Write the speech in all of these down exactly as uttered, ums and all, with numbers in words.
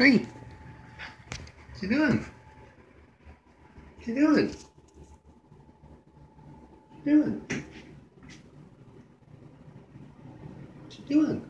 Hey, what you doing? What you doing? What you doing? What you doing?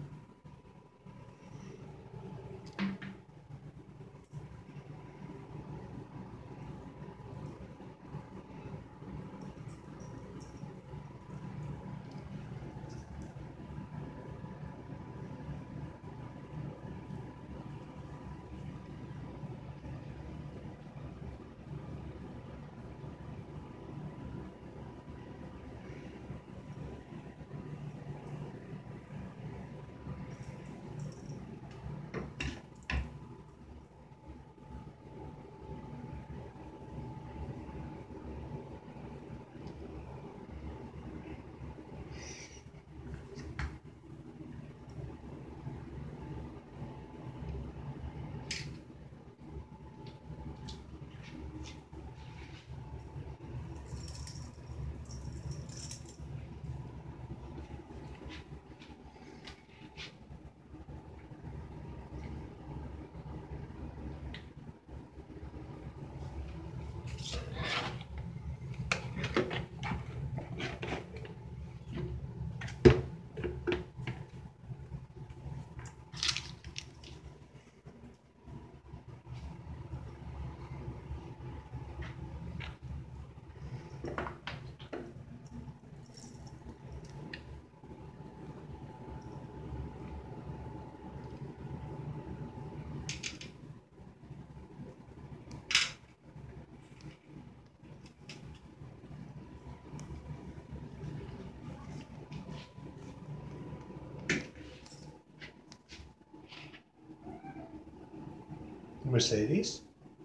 Mercedes?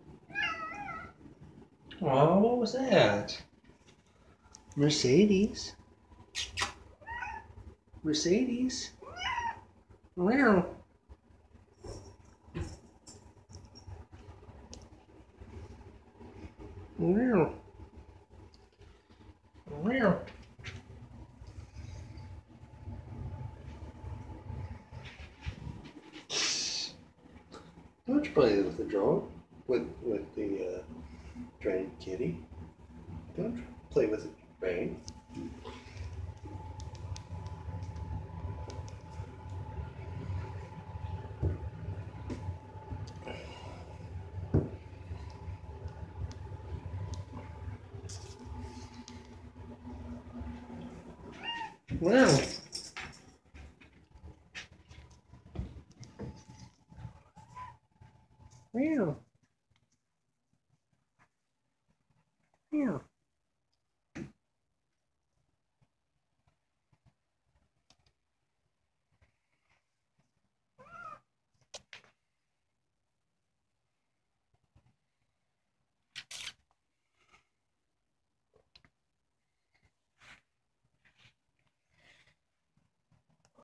Oh, what was that? Mercedes? Mercedes? Meow. Meow. Meow. Don't you play with the drone, with with the uh, trained kitty. Don't play with the brain. Wow. Meow. Meow.